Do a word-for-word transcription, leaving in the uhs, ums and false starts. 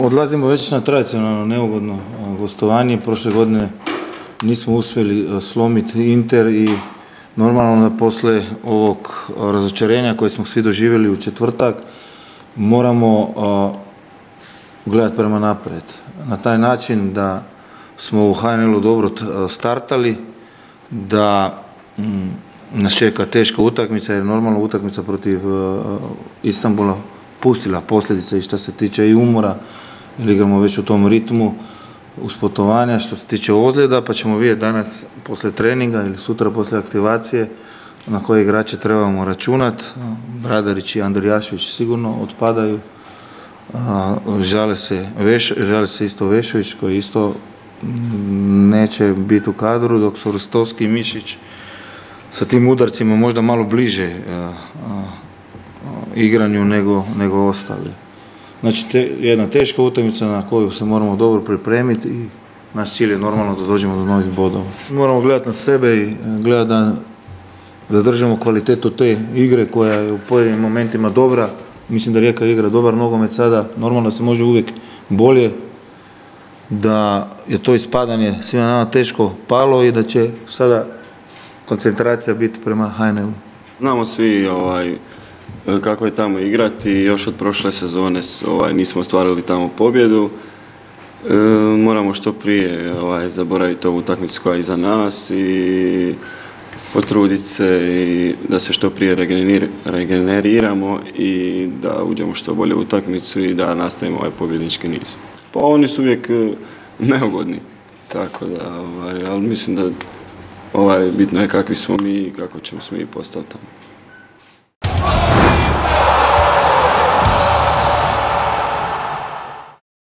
Odlazimo već na tradicionalno neugodno gostovanje. Prošle godine nismo uspjeli slomiti Inter i normalno da posle ovog razočarenja koje smo svi doživjeli u četvrtak moramo gledati prema naprijed. Na taj način da smo u H N L-u dobro startali, da nas čeka teška utakmica jer normalno utakmica protiv Istanbula pustila posljedice i što se tiče i umora, jer igramo već u tom ritmu usputovanja, što se tiče ozljeda, pa ćemo vidjeti danas poslije treninga ili sutra poslije aktivacije na koje igrače trebamo računati. Bradarić i Andrijašević sigurno otpadaju. Žale se, Veš, žale se isto Vešović koji isto neće biti u kadru, dok su Rostovski i Mišić sa tim udarcima možda malo bliže igranju nego, nego ostali. Znači, te, jedna teška utakmica na koju se moramo dobro pripremiti i naš cilj je normalno da dođemo do novih bodova. Moramo gledati na sebe i gledati da zadržimo kvalitetu te igre koja je u pojedinim momentima dobra. Mislim da Rijeka igra dobar nogomet sada, normalno se može uvijek bolje, da je to ispadanje svima nama teško palo i da će sada koncentracija biti prema H N L-u. Znamo svi ovaj, kako je tamo igrati, još od prošle sezone ovaj, nismo ostvarili tamo pobjedu. E, moramo što prije ovaj, zaboraviti ovu utakmicu koja je iza nas i potruditi se i da se što prije regener, regeneriramo i da uđemo što bolje u utakmicu i da nastavimo ovaj pobjednički niz. Pa oni su uvijek neugodni, tako da, ovaj, ali mislim da ovaj, bitno je kakvi smo mi i kako ćemo mi postati tamo.